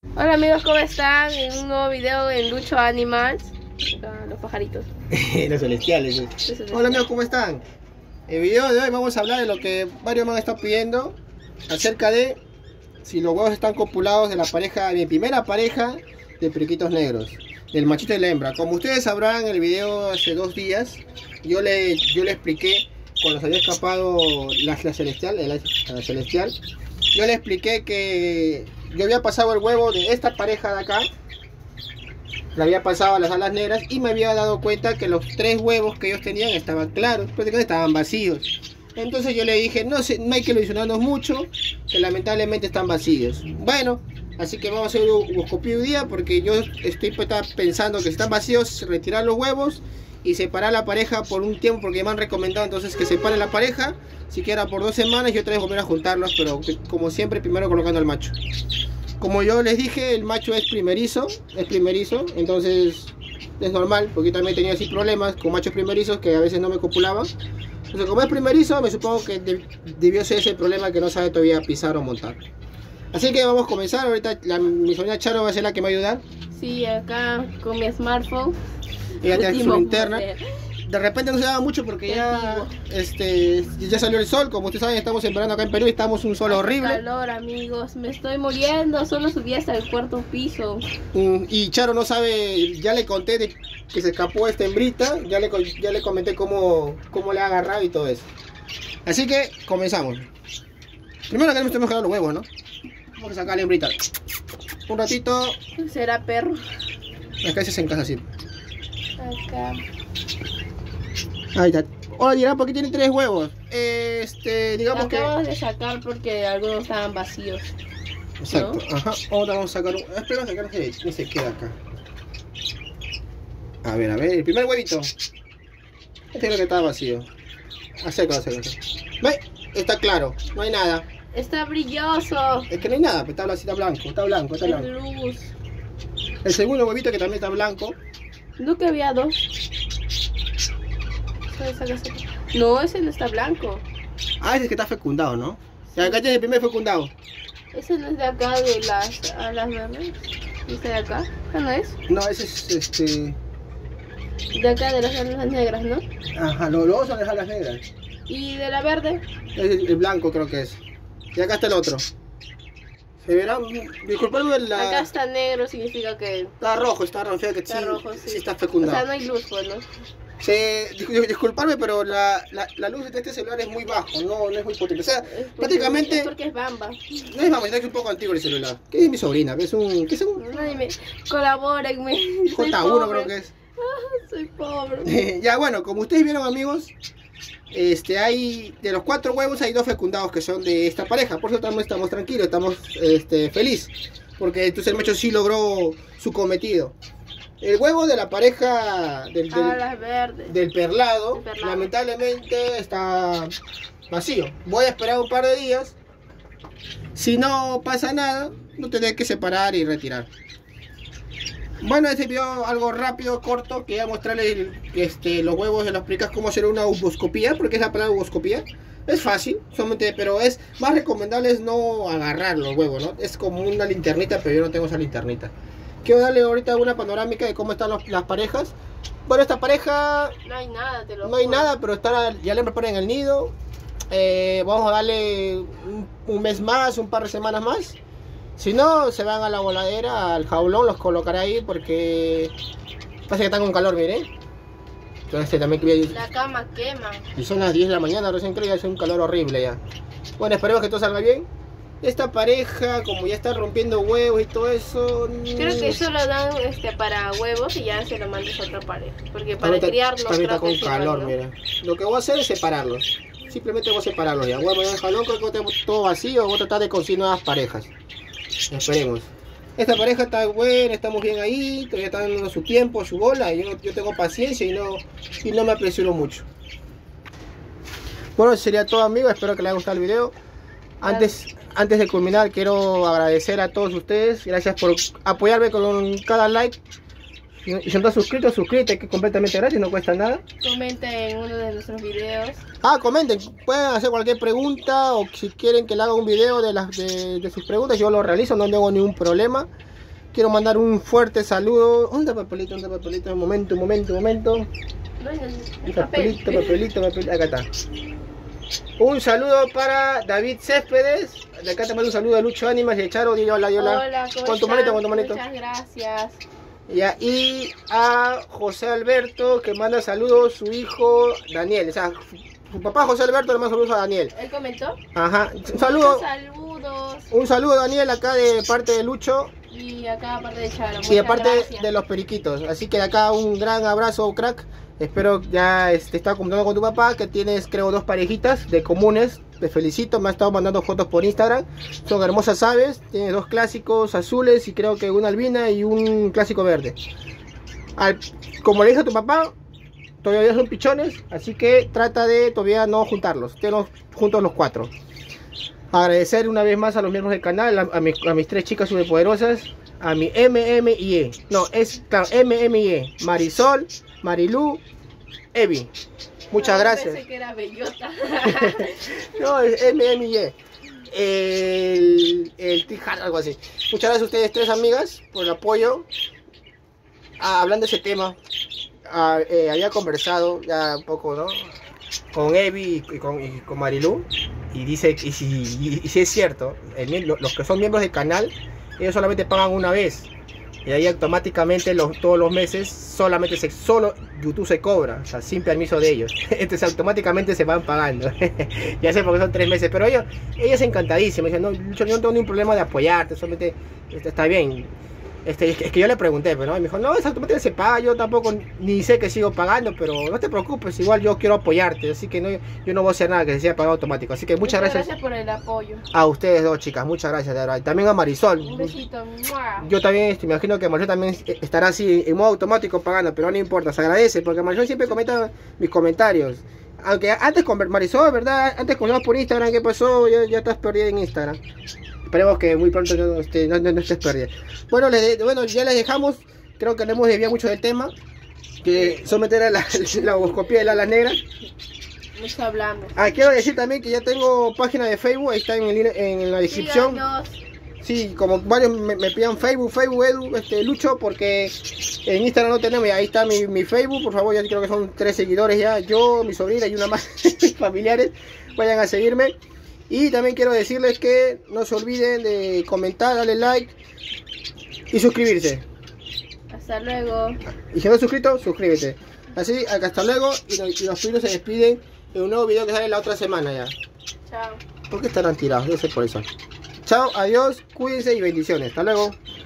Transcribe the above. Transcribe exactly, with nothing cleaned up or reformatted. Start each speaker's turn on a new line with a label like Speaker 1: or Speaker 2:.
Speaker 1: Hola amigos, ¿cómo están? En un nuevo video en Lucho Animals. Acá, los pajaritos.
Speaker 2: Los celestiales.
Speaker 1: Los celestiales.
Speaker 2: Hola amigos, ¿cómo están? En el video de hoy vamos a hablar de lo que varios me han estado pidiendo acerca de si los huevos están copulados de la pareja, de mi primera pareja de periquitos negros, del machito y la hembra. Como ustedes sabrán, en el video hace dos días yo le, yo le expliqué cuando se había escapado la, la celestial, la, la celestial, yo le expliqué que yo había pasado el huevo de esta pareja de acá, le había pasado a las alas negras y me había dado cuenta que los tres huevos que ellos tenían estaban claros, prácticamente estaban vacíos. Entonces yo le dije, no, sé, no hay que ilusionarnos mucho, que lamentablemente están vacíos. Bueno, así que vamos a hacer un huevoscopio hoy día, porque yo estoy pensando que si están vacíos, retirar los huevos y separar la pareja por un tiempo, porque me han recomendado entonces que separe la pareja, siquiera por dos semanas y otra vez volver a juntarlos, pero como siempre primero colocando al macho. Como yo les dije, el macho es primerizo, es primerizo, entonces es normal, porque yo también tenía así problemas con machos primerizos que a veces no me copulaban. Entonces como es primerizo, me supongo que de, debió ser ese problema que no sabe todavía pisar o montar. Así que vamos a comenzar. Ahorita la, mi sobrina Charo va a ser la que me va a ayudar.
Speaker 1: Sí, acá con mi smartphone.
Speaker 2: Ella tiene su linterna. De repente no se daba mucho porque ya, este, ya salió el sol. Como ustedes saben, estamos en verano acá en Perú y estamos un sol horrible.
Speaker 1: Hace calor, amigos, me estoy muriendo. Solo subí hasta el cuarto piso.
Speaker 2: Y Charo no sabe, ya le conté de que se escapó esta hembrita. Ya le, ya le comenté cómo, cómo le ha agarrado y todo eso. Así que comenzamos. Primero tenemos que mejorar los huevos, ¿no? Vamos a sacar la hembrita. Un ratito.
Speaker 1: ¿Será perro?
Speaker 2: Acá se en casa así.
Speaker 1: Acá.
Speaker 2: Ahí está. Hola, dirán, ¿por qué tienen tres huevos? Este, digamos
Speaker 1: Acabamos
Speaker 2: que...
Speaker 1: Acabamos de sacar porque algunos estaban vacíos.
Speaker 2: Exacto,
Speaker 1: ¿no?
Speaker 2: Ajá. Ahora vamos a sacar un... Espera, sacar no se, no se queda acá. A ver, a ver, el primer huevito. Este creo que estaba vacío. Acércalo, acércalo. ¿Ve? Está claro, no hay nada.
Speaker 1: Está brilloso.
Speaker 2: Es que no hay nada, pero está, está blanco, está blanco, está blanco.
Speaker 1: Luz.
Speaker 2: El segundo huevito que también está blanco.
Speaker 1: ¿No que había dos? No, ese no está blanco.
Speaker 2: Ah, ese es que está fecundado, ¿no? Y acá tiene el primer fecundado.
Speaker 1: Ese no es de acá, de las alas verdes. ¿Este de acá? ¿Ese no es?
Speaker 2: No, ese es este...
Speaker 1: De acá, de las alas negras, ¿no?
Speaker 2: Ajá, los dos son las alas negras.
Speaker 1: ¿Y de la verde?
Speaker 2: Es el, el blanco creo que es. Y acá está el otro. Se verá, disculpadme la...
Speaker 1: Acá está negro, significa que...
Speaker 2: Está rojo, está rojo, fíjate que
Speaker 1: está
Speaker 2: sí,
Speaker 1: rojo, sí.
Speaker 2: sí está fecundado.
Speaker 1: O sea, no hay luz, pues, ¿no?
Speaker 2: Sí, disculparme, pero la, la, la luz de este celular es muy bajo, no, no es muy potente. O sea,
Speaker 1: es porque,
Speaker 2: prácticamente...
Speaker 1: Es porque es bamba.
Speaker 2: No es bamba, es un poco antiguo el celular. ¿Qué es mi sobrina? ¿Qué es un...? ¿Qué es un...?
Speaker 1: Nadie me... Colabórenme.
Speaker 2: J uno creo que es.
Speaker 1: Ah, soy pobre.
Speaker 2: Ya, bueno, como ustedes vieron, amigos, este, hay... De los cuatro huevos hay dos fecundados que son de esta pareja. Por eso estamos, estamos tranquilos, estamos este, felices. Porque entonces el macho sí logró su cometido. El huevo de la pareja del, del,
Speaker 1: Alas verdes.
Speaker 2: del perlado,
Speaker 1: perlado,
Speaker 2: lamentablemente está vacío. Voy a esperar un par de días. Si no pasa nada, lo tendré que separar y retirar. Bueno, este video algo rápido, corto. Quería mostrarles este, los huevos de las pericas, cómo hacer una ovoscopía, porque es la palabra ovoscopía. Es fácil, solamente, pero es más recomendable es no agarrar los huevos, ¿no? Es como una linternita, pero yo no tengo esa linternita. Quiero darle ahorita una panorámica de cómo están los, las parejas. Bueno, esta pareja...
Speaker 1: No hay nada, te lo
Speaker 2: No hay
Speaker 1: juro.
Speaker 2: nada, pero está, ya le preparan el nido. Eh, vamos a darle un, un mes más, un par de semanas más. Si no, se van a la voladera, al jaulón, los colocaré ahí porque... Pasa que están con calor, miren. Entonces también quería...
Speaker 1: La cama quema.
Speaker 2: Y son las diez de la mañana, recién creo que hace un calor horrible ya. Bueno, esperemos que todo salga bien. Esta pareja, como ya está rompiendo huevos y todo eso...
Speaker 1: Creo que eso lo dan este, para huevos y ya se lo mandas a otra pareja. Porque para
Speaker 2: Ahorita,
Speaker 1: criarlos
Speaker 2: ahorita
Speaker 1: creo
Speaker 2: con
Speaker 1: que sí,
Speaker 2: calor,
Speaker 1: ¿no?
Speaker 2: mira. Lo que voy a hacer es separarlos. Simplemente voy a separarlos ya. Voy a poner el jalón, creo que tengo todo vacío. Voy a tratar de conseguir nuevas parejas. Esperemos. Esta pareja está buena, estamos bien ahí. Todavía están dando su tiempo, su bola. Y yo, yo tengo paciencia y no, y no me apresuro mucho. Bueno, eso sería todo, amigos. Espero que les haya gustado el video. Antes, antes de culminar, quiero agradecer a todos ustedes. Gracias por apoyarme con cada like. Y si no estás suscrito, suscríbete, que es completamente gratis, no cuesta nada.
Speaker 1: Comenten en uno de nuestros videos.
Speaker 2: Ah, comenten, pueden hacer cualquier pregunta o si quieren que le haga un video de, las, de, de sus preguntas, yo lo realizo, no tengo ningún problema. quiero mandar un fuerte saludo. ¿Dónde está papelito? ¿Dónde está papelito? Un momento, un momento, un momento.
Speaker 1: No, el, el
Speaker 2: Papelito,
Speaker 1: papel.
Speaker 2: papelito, papelito. Acá está. Un saludo para David Céspedes. De acá te mando un saludo a Lucho Ánimas y a Charo. Di hola, di hola.
Speaker 1: Hola, ¿cómo
Speaker 2: Con tu
Speaker 1: están?
Speaker 2: manito, con tu manito.
Speaker 1: Muchas gracias.
Speaker 2: Ya, y a José Alberto que manda saludos su hijo Daniel. O sea, su papá José Alberto le manda saludos a Daniel.
Speaker 1: ¿Él comentó?
Speaker 2: Ajá. Un saludo.
Speaker 1: Saludos.
Speaker 2: Un saludo Daniel acá de parte de Lucho
Speaker 1: Y acá aparte de Charo.
Speaker 2: y de
Speaker 1: muchas
Speaker 2: parte
Speaker 1: gracias.
Speaker 2: de los periquitos. Así que de acá un gran abrazo, crack. Espero ya este, estar contando con tu papá, que tienes creo dos parejitas de comunes. Te felicito, me ha estado mandando fotos por Instagram. Son hermosas aves, tienes dos clásicos azules y creo que una albina y un clásico verde. Al, como le dije a tu papá, todavía son pichones, así que trata de todavía no juntarlos, tenlos juntos los cuatro. Agradecer una vez más a los miembros del canal, a, a, mis, a mis tres chicas superpoderosas, a mi M M I E, no, es claro, M M I E, Marisol, Marilú, Evi. Muchas
Speaker 1: Ah,
Speaker 2: gracias.
Speaker 1: Pensé que era bellota.
Speaker 2: No, es M M I E. El, el Tijal, algo así. Muchas gracias a ustedes tres amigas por el apoyo. Ah, hablando de ese tema, ah, eh, había conversado ya un poco, ¿no? Con Evi y con, y con Marilú. Y dice, y si, y, y si es cierto, el, los que son miembros del canal, ellos solamente pagan una vez. Y ahí automáticamente los, todos los meses solamente se, solo YouTube se cobra, o sea, sin permiso de ellos. Entonces automáticamente se van pagando. Ya sé porque son tres meses, pero ellos, ellos encantadísimos. Dicen, no, yo no tengo ningún problema de apoyarte, solamente está bien. Este, es, que, es que yo le pregunté, pero ¿no? Y me dijo, no, es automáticamente se paga, yo tampoco ni sé que sigo pagando, pero no te preocupes, igual yo quiero apoyarte, así que no, yo no voy a hacer nada que se sea pagado automático. Así que muchas gracias,
Speaker 1: Gracias por el apoyo.
Speaker 2: a ustedes dos chicas, muchas gracias, de verdad. También a Marisol.
Speaker 1: Un besito. ¡Mua!
Speaker 2: Yo también este, me imagino que Marisol también estará así en modo automático pagando, pero no importa, se agradece porque Marisol siempre comenta mis comentarios. Aunque antes con Marisol, ¿verdad? Antes con por Instagram, ¿qué pasó? Ya, ya estás perdida en Instagram. Esperemos que muy pronto no, este, no, no, no estés perdida. Bueno, les, bueno, ya les dejamos. Creo que le hemos desviado mucho del tema. Que someter a la, la boscopía de alas negras.
Speaker 1: Mucho hablamos.
Speaker 2: Ah, quiero decir también que ya tengo página de Facebook. Ahí está en, el, en la descripción.
Speaker 1: Síganos.
Speaker 2: Sí, como varios me, me pidan Facebook, Facebook, Edu, este, Lucho, porque en Instagram no tenemos, y ahí está mi, mi Facebook, por favor, ya creo que son tres seguidores ya, yo, mi sobrina y una más, familiares, vayan a seguirme. Y también quiero decirles que no se olviden de comentar, darle like y suscribirse.
Speaker 1: Hasta luego.
Speaker 2: Y si no has suscrito, suscríbete. Así, acá hasta luego, y los, y los tuyos se despiden en un nuevo video que sale la otra semana ya.
Speaker 1: Chao.
Speaker 2: ¿Por qué estarán tirados? Yo sé por eso. Chao, adiós, cuídense y bendiciones. Hasta luego.